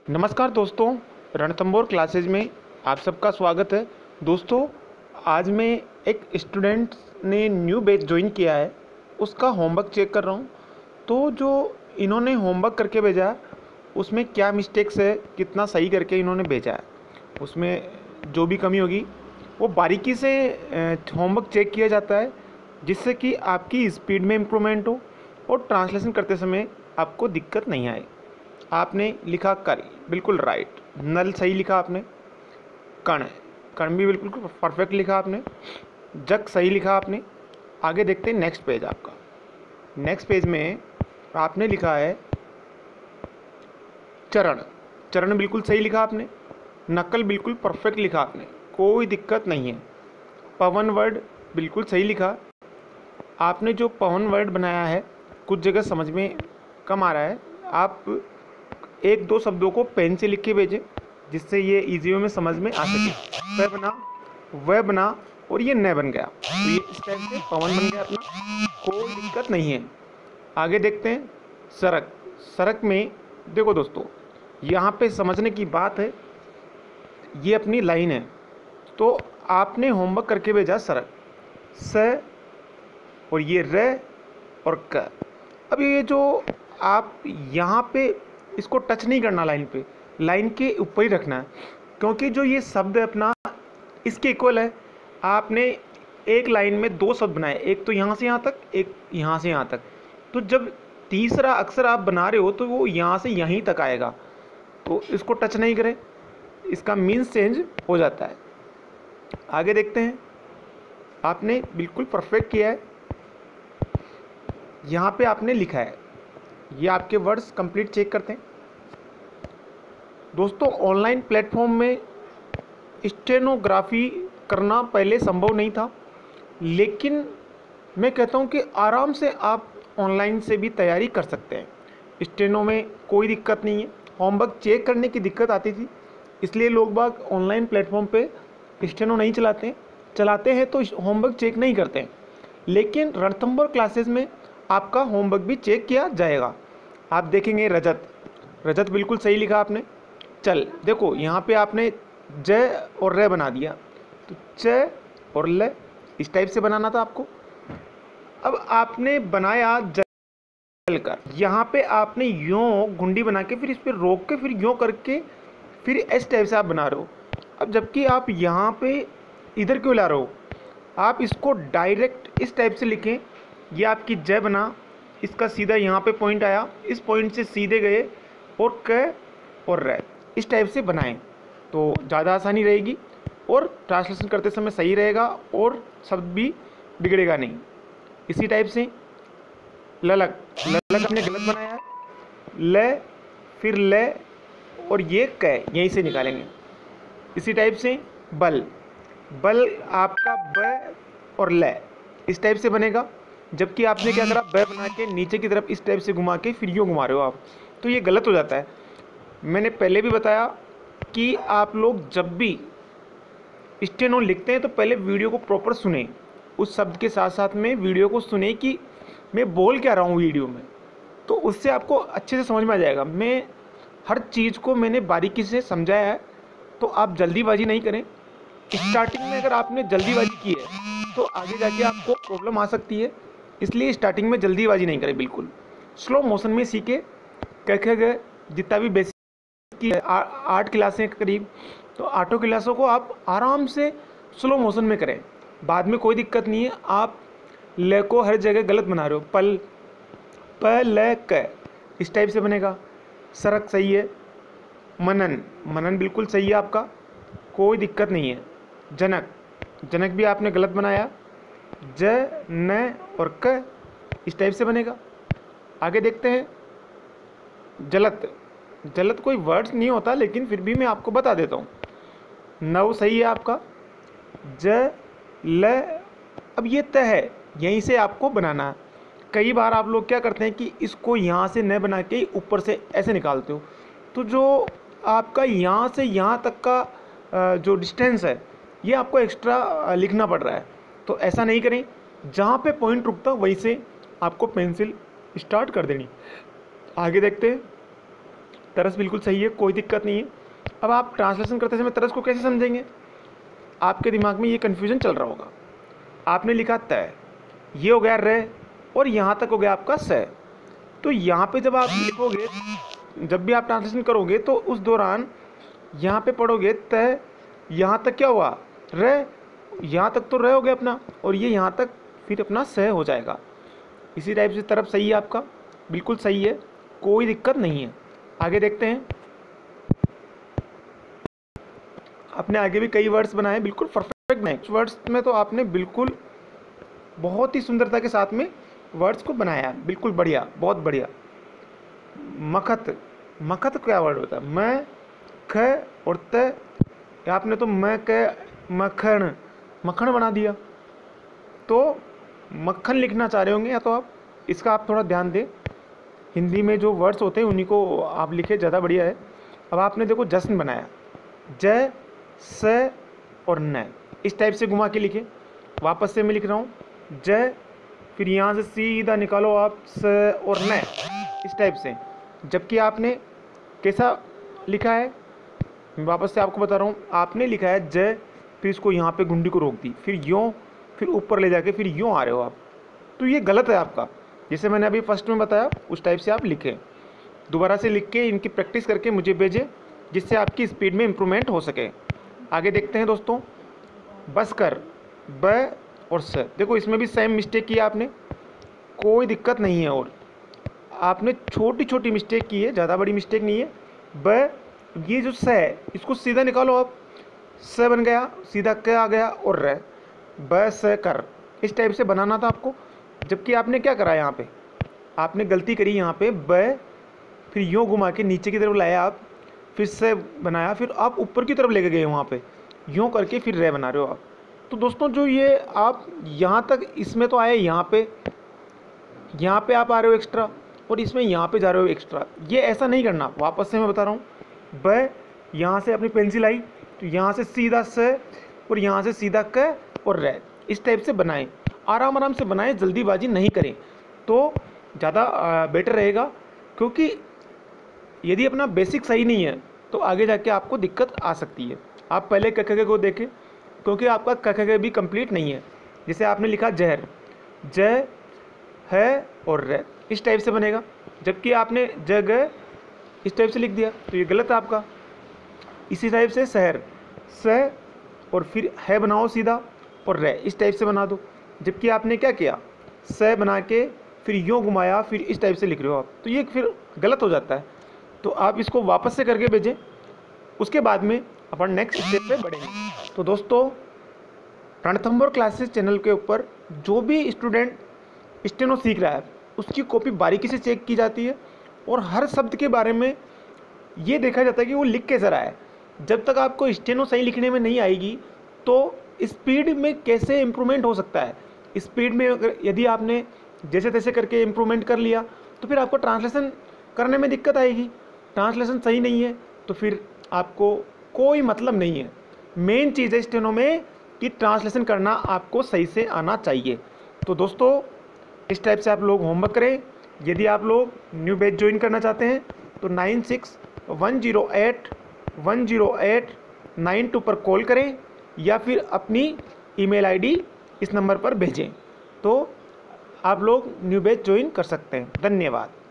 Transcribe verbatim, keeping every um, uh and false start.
नमस्कार दोस्तों, रणथंभौर क्लासेज में आप सबका स्वागत है। दोस्तों, आज मैं एक स्टूडेंट ने न्यू बैच ज्वाइन किया है, उसका होमवर्क चेक कर रहा हूँ। तो जो इन्होंने होमवर्क करके भेजा है उसमें क्या मिस्टेक्स है, कितना सही करके इन्होंने भेजा है, उसमें जो भी कमी होगी वो बारीकी से होमवर्क चेक किया जाता है, जिससे कि आपकी स्पीड में इम्प्रूवमेंट हो और ट्रांसलेशन करते समय आपको दिक्कत नहीं आए। आपने लिखा कर, बिल्कुल राइट। नल सही लिखा आपने। कण कण भी बिल्कुल परफेक्ट लिखा आपने। जग सही लिखा आपने। आगे देखते हैं नेक्स्ट पेज आपका। नेक्स्ट पेज में आपने लिखा है चरण। चरण बिल्कुल सही लिखा आपने। नकल बिल्कुल परफेक्ट लिखा आपने, कोई दिक्कत नहीं है। पवन वर्ड बिल्कुल सही लिखा आपने। जो पवन वर्ड बनाया है कुछ जगह समझ में कम आ रहा है, आप एक दो शब्दों को पेन से लिख के भेजें, जिससे ये इजी वे में समझ में आ सके। वह बना, वह बना और ये न बन गया, तो ये इस टाइप से पवन बन गया अपना, कोई दिक्कत नहीं है। आगे देखते हैं सड़क। सड़क में देखो दोस्तों, यहाँ पे समझने की बात है, ये अपनी लाइन है, तो आपने होमवर्क करके भेजा सड़क, स और ये र और क। अब ये जो आप यहाँ पे इसको टच नहीं करना, लाइन पे, लाइन के ऊपर ही रखना है, क्योंकि जो ये शब्द है अपना इसके इक्वल है। आपने एक लाइन में दो शब्द बनाए, एक तो यहाँ से यहाँ तक, एक यहाँ से यहाँ तक। तो जब तीसरा अक्षर आप बना रहे हो तो वो यहाँ से यहीं तक आएगा, तो इसको टच नहीं करें, इसका मीन्स चेंज हो जाता है। आगे देखते हैं। आपने बिल्कुल परफेक्ट किया है। यहाँ पे आपने लिखा है, ये आपके वर्ड्स कंप्लीट चेक करते हैं। दोस्तों, ऑनलाइन प्लेटफॉर्म में स्टेनोग्राफी करना पहले संभव नहीं था, लेकिन मैं कहता हूँ कि आराम से आप ऑनलाइन से भी तैयारी कर सकते हैं। स्टेनो में कोई दिक्कत नहीं है। होमवर्क चेक करने की दिक्कत आती थी, इसलिए लोग बाग ऑनलाइन प्लेटफॉर्म पे स्टेनो नहीं चलाते हैं। चलाते हैं तो होमवर्क चेक नहीं करते हैं, लेकिन रणथंभौर क्लासेस में आपका होमवर्क भी चेक किया जाएगा। आप देखेंगे रजत, रजत बिल्कुल सही लिखा आपने। चल देखो, यहाँ पे आपने ज और र बना दिया, तो च और ल इस टाइप से बनाना था आपको। अब आपने बनाया जल कर, यहाँ पे आपने यों गुंडी बना के फिर इस पर रोक के फिर यों करके फिर इस टाइप से आप बना रहे हो। अब जबकि आप यहाँ पे इधर क्यों ला रहे हो, आप इसको डायरेक्ट इस टाइप से लिखें। ये आपकी जय बना, इसका सीधा यहाँ पे पॉइंट आया, इस पॉइंट से सीधे गए और क और र इस टाइप से बनाएं, तो ज़्यादा आसानी रहेगी और ट्रांसलेशन करते समय सही रहेगा और शब्द भी बिगड़ेगा नहीं। इसी टाइप से ललक, ललक हमने गलत बनाया है, ल फिर ल और ये क यहीं से निकालेंगे। इसी टाइप से बल, बल आपका ब और ल इस टाइप से बनेगा, जबकि आपने क्या करा, ब बना के नीचे की तरफ इस टाइप से घुमा के फिर यूँ घुमा रहे हो आप, तो ये गलत हो जाता है। मैंने पहले भी बताया कि आप लोग जब भी स्टेनो लिखते हैं तो पहले वीडियो को प्रॉपर सुने, उस शब्द के साथ साथ में वीडियो को सुने कि मैं बोल क्या रहा हूँ वीडियो में, तो उससे आपको अच्छे से समझ में आ जाएगा। मैं हर चीज़ को मैंने बारीकी से समझाया है, तो आप जल्दीबाजी नहीं करें। स्टार्टिंग में अगर आपने जल्दीबाजी की है तो आगे जाके आपको प्रॉब्लम आ सकती है, इसलिए स्टार्टिंग में जल्दीबाजी नहीं करें। बिल्कुल स्लो मोशन में सीखे। कह गए जितना भी बेसिक की आठ क्लासें करीब, तो आठों क्लासों को आप आराम से स्लो मोशन में करें, बाद में कोई दिक्कत नहीं है। आप ल को हर जगह गलत बना रहे हो, पल प ल क इस टाइप से बनेगा। सड़क सही है। मनन, मनन बिल्कुल सही है आपका, कोई दिक्कत नहीं है। जनक, जनक भी आपने गलत बनाया, ज न और क इस टाइप से बनेगा। आगे देखते हैं जलत। जलत कोई वर्ड्स नहीं होता, लेकिन फिर भी मैं आपको बता देता हूँ। नव सही है आपका, ज ल। अब ये त है, यहीं से आपको बनाना है। कई बार आप लोग क्या करते हैं कि इसको यहाँ से न बना के ऊपर से ऐसे निकालते हो, तो जो आपका यहाँ से यहाँ तक का जो डिस्टेंस है ये आपको एक्स्ट्रा लिखना पड़ रहा है, तो ऐसा नहीं करें। जहाँ पे पॉइंट रुकता वहीं से आपको पेंसिल स्टार्ट कर देनी। आगे देखते हैं तरस बिल्कुल सही है, कोई दिक्कत नहीं है। अब आप ट्रांसलेशन करते समय तरस को कैसे समझेंगे? आपके दिमाग में ये कन्फ्यूजन चल रहा होगा। आपने लिखा तय, ये हो गया रे, और यहाँ तक हो गया आपका स। तो यहाँ पे जब आप लिखोगे, जब भी आप ट्रांसलेशन करोगे तो उस दौरान यहाँ पे पढ़ोगे तय, यहाँ तक क्या हुआ रे, यहाँ तक तो रे हो गया अपना, और ये यहाँ तक फिर अपना स हो जाएगा। इसी टाइप से तरफ सही है आपका, बिल्कुल सही है, कोई दिक्कत नहीं है। आगे देखते हैं। आपने आगे भी कई वर्ड्स बनाए, बिल्कुल परफेक्ट बनाए। वर्ड्स में तो आपने बिल्कुल बहुत ही सुंदरता के साथ में वर्ड्स को बनाया, बिल्कुल बढ़िया, बहुत बढ़िया। मखत, मखत क्या वर्ड होता है? मैं, ख और त, आपने तो मैं क मक्खन, मक्खन बना दिया। तो मक्खन लिखना चाह रहे होंगे, या तो आप इसका आप थोड़ा ध्यान दें, हिंदी में जो वर्ड्स होते हैं उन्हीं को आप लिखे, ज़्यादा बढ़िया है। अब आपने देखो जश्न बनाया, ज स और न, इस टाइप से घुमा के लिखे। वापस से मैं लिख रहा हूँ, ज, फिर यहाँ से सीधा निकालो आप स और न, इस टाइप से। जबकि आपने कैसा लिखा है, मैं वापस से आपको बता रहा हूँ, आपने लिखा है ज, फिर इसको यहाँ पे गुंडी को रोक दी, फिर यों, फिर ऊपर ले जाके फिर यों आ रहे हो आप, तो ये गलत है आपका। जैसे मैंने अभी फर्स्ट में बताया उस टाइप से आप लिखें। दोबारा से लिख के इनकी प्रैक्टिस करके मुझे भेजें, जिससे आपकी स्पीड में इम्प्रूवमेंट हो सके। आगे देखते हैं दोस्तों। बस कर, ब और स, देखो इसमें भी सेम मिस्टेक की आपने, कोई दिक्कत नहीं है। और आपने छोटी छोटी मिस्टेक की है, ज़्यादा बड़ी मिस्टेक नहीं है। ब, ये जो स है इसको सीधा निकालो आप, स बन गया, सीधा क आ गया, और र, ब स कर, इस टाइप से बनाना था आपको। जबकि आपने क्या करा, यहाँ पे आपने गलती करी, यहाँ पे ब, फिर यूँ घुमा के नीचे की तरफ लाया आप, फिर से बनाया, फिर आप ऊपर की तरफ लेके गए वहाँ पे, यूँ करके फिर रे बना रहे हो आप। तो दोस्तों जो ये आप यहाँ तक इसमें तो आए, यहाँ पे यहाँ पे आप आ रहे हो एक्स्ट्रा, और इसमें यहाँ पे जा रहे हो एक्स्ट्रा, ये ऐसा नहीं करना। वापस से मैं बता रहा हूँ, ब, यहाँ से अपनी पेंसिल आई तो यहाँ से सीधा स, और यहाँ से सीधा क और रे, इस टाइप से बनाएं। आराम आराम से बनाएं, जल्दीबाजी नहीं करें तो ज़्यादा बेटर रहेगा। क्योंकि यदि अपना बेसिक सही नहीं है तो आगे जाके आपको दिक्कत आ सकती है। आप पहले क ख को देखें, क्योंकि आपका क ख भी कंप्लीट नहीं है। जैसे आपने लिखा जहर, ज है और रे, इस टाइप से बनेगा, जबकि आपने जगह इस टाइप से लिख दिया, तो ये गलत है आपका। इसी टाइप से शहर, स और फिर है बनाओ सीधा, और रे, इस टाइप से बना दो। जबकि आपने क्या किया, स बना के फिर यूँ घुमाया, फिर इस टाइप से लिख रहे हो आप, तो ये फिर गलत हो जाता है। तो आप इसको वापस से करके भेजें, उसके बाद में अपन नेक्स्ट स्टेप पे बढ़ेंगे। तो दोस्तों, रणथंभौर क्लासेस चैनल के ऊपर जो भी स्टूडेंट स्टेनो सीख रहा है उसकी कॉपी बारीकी से चेक की जाती है, और हर शब्द के बारे में ये देखा जाता है कि वो लिख कैसे रहा है। जब तक आपको स्टेनो सही लिखने में नहीं आएगी तो स्पीड में कैसे इम्प्रूवमेंट हो सकता है। स्पीड में अगर यदि आपने जैसे तैसे करके इम्प्रूवमेंट कर लिया तो फिर आपको ट्रांसलेशन करने में दिक्कत आएगी। ट्रांसलेशन सही नहीं है तो फिर आपको कोई मतलब नहीं है। मेन चीज़ है स्टेनो में कि ट्रांसलेशन करना आपको सही से आना चाहिए। तो दोस्तों, इस टाइप से आप लोग होमवर्क करें। यदि आप लोग न्यू बैच ज्वाइन करना चाहते हैं तो nine six one zero eight one zero eight nine two पर कॉल करें, या फिर अपनी ईमेल आईडी इस नंबर पर भेजें, तो आप लोग न्यू बैच ज्वाइन कर सकते हैं। धन्यवाद।